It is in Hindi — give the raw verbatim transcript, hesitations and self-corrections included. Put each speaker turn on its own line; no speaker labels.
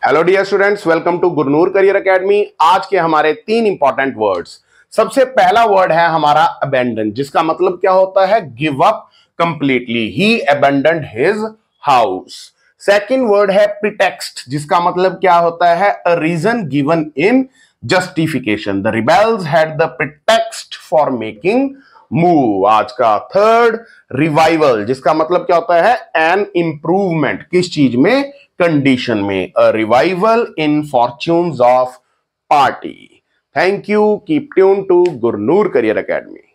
Hello dear students, welcome to Gurnoor career academy. आज के हमारे तीन इंपॉर्टेंट वर्ड्स। सबसे पहला वर्ड है हमारा अबेंडन, जिसका मतलब क्या होता है? Give up completely. He abandoned his house. Second word है प्रीटेक्स्ट, जिसका मतलब क्या होता है? A reason given in justification. The rebels had the pretext for making move. आज का थर्ड रिवाइवल, जिसका मतलब क्या होता है? An improvement. किस चीज में? कंडीशन में। A revival in fortunes of party. Thank you. Keep tune to Gurnoor career academy.